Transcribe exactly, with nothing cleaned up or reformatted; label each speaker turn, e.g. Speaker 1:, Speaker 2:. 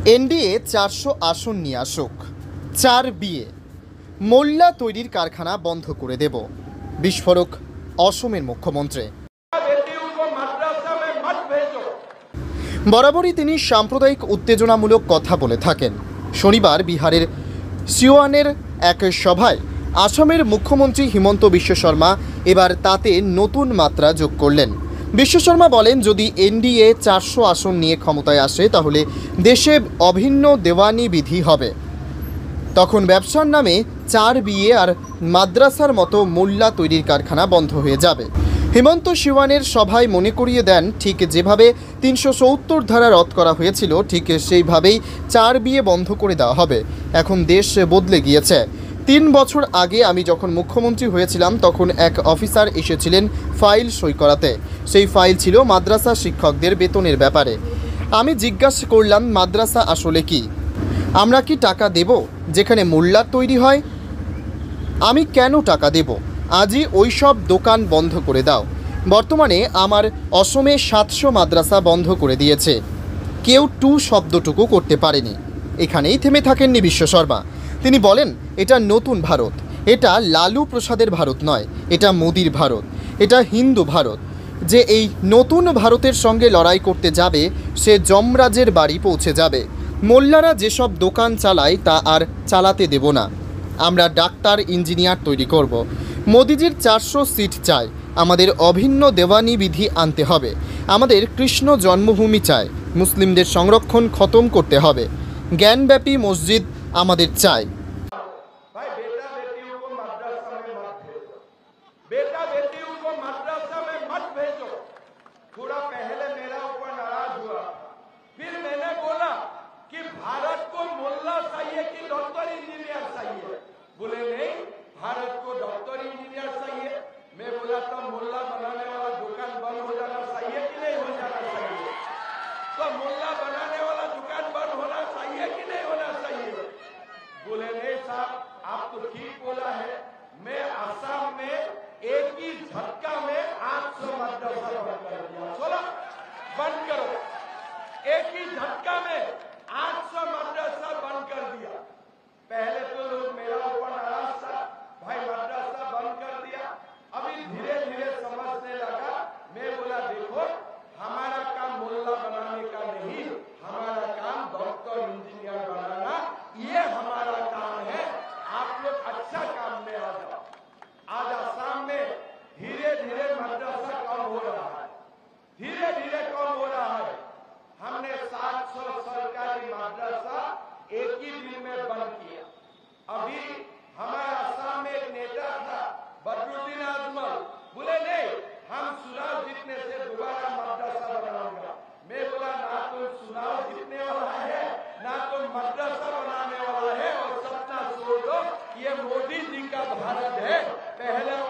Speaker 1: NDA চারশো আসন নিয়ে আসুক, চার বিয়ে, মোল্লা তৈরির কারখানা বন্ধ করে দেব, বিস্ফোরক অসমের মুখ্যমন্ত্রী। বরাবরই তিনি সাম্প্রদায়িক উত্তেজনামূলক কথা বলে থাকেন। শনিবার বিহারের সিওয়ানের এক সভায় আসামের মুখ্যমন্ত্রী হিমন্ত বিশ্ব শর্মা এবার তাতে নতুন মাত্রা যোগ করলেন। বিশ্ব শর্মা বলেন, যদি এনডিএ চারশো আসন নিয়ে ক্ষমতায় আসে তাহলে দেশে অভিন্ন দেওয়ানি বিধি হবে। তখন ব্যবসার নামে চার বিয়ে আর মাদ্রাসার মতো মোল্লা তৈরির কারখানা বন্ধ হয়ে যাবে। হিমন্ত সিওয়ানের সভায় মনে করিয়ে দেন, ঠিক যেভাবে তিনশো সত্তর ধারা রদ করা হয়েছিল ঠিক সেইভাবেই চার বিয়ে বন্ধ করে দেওয়া হবে। এখন দেশ বদলে গিয়েছে। তিন বছর আগে আমি যখন মুখ্যমন্ত্রী হয়েছিলাম তখন এক অফিসার এসেছিলেন ফাইল সই করাতে। সেই ফাইল ছিল মাদ্রাসা শিক্ষকদের বেতনের ব্যাপারে। আমি জিজ্ঞাসা করলাম, মাদ্রাসা আসলে কি? আমরা কি টাকা দেব যেখানে মোল্লা তৈরি হয়? আমি কেন টাকা দেব? আজই ওই সব দোকান বন্ধ করে দাও। বর্তমানে আমার অসমে সাতশো মাদ্রাসা বন্ধ করে দিয়েছে। কেউ টু শব্দটুকু করতে পারেনি। এখানেই থেমে থাকেননি বিশ্ব শর্মা। তিনি বলেন, এটা নতুন ভারত, এটা লালু প্রসাদের ভারত নয়, এটা মোদির ভারত, এটা হিন্দু ভারত। যে এই নতুন ভারতের সঙ্গে লড়াই করতে যাবে সে যমরাজের বাড়ি পৌঁছে যাবে। মোল্লারা যেসব দোকান চালায় তা আর চালাতে দেব না। আমরা ডাক্তার, ইঞ্জিনিয়ার তৈরি করব। মোদিজির চারশো সিট চাই। আমাদের অভিন্ন দেওয়ানি বিধি আনতে হবে। আমাদের কৃষ্ণ জন্মভূমি চাই। মুসলিমদের সংরক্ষণ খতম করতে হবে। জ্ঞানব্যাপী মসজিদ আমাদের চাই।
Speaker 2: थोड़ा पहले मेरा ऊपर नाराज हुआ, फिर मैंने बोला कि भारत को मोल्ला चाहिए कि डॉक्टर इंजीनियर चाहिए? बोले नहीं, भारत को डॉक्टर इंजीनियर चाहिए। मैं बोला तो मोल्ला बनाने वाला दुकान बंद हो जाना चाहिए कि नहीं हो जाना चाहिए? तो मोल्ला बनाने वाला दुकान बंद होना चाहिए कि नहीं होना चाहिए? बोले नहीं साहब, आप तो ठीक बोला है। मैं असम में एक ही झटका में आठ सौ मदरसा बंद कर दिया। चलो बंद करो। एक ही झटका में आठ सौ मदरसा बंद कर दिया। पहले तो लोग मेरा ऊपर नाराज था, भाई मदरसा बंद कर दिया। अभी धीरे धीरे समझने लगा। मैं बोला, देखो हमारा काम मोल्ला बनाने का नहीं, हमारा काम डॉक्टर इंजीनियर बनाना, ये हमारा काम है। आप लोग अच्छा काम में आ जाओ। आज असम में धीरे धीरे मदरसा कम हो रहा है, धीरे धीरे कम हो रहा है। हमने सात सौ सरकारी मदरसा एक ही दिन में बंद किया। अभी हमारे असम में एक नेता था बदरुद्दीन अजमल, बोले नहीं, हम चुनाव जीतने से दोबारा मदरसा बनाऊंगा। मैं बोला, ना तो चुनाव जीतने वाला है, ना तो मदरसा बनाने वाला है, और सपना छोड़ दो। ये मोदी जी का भारत है। पहले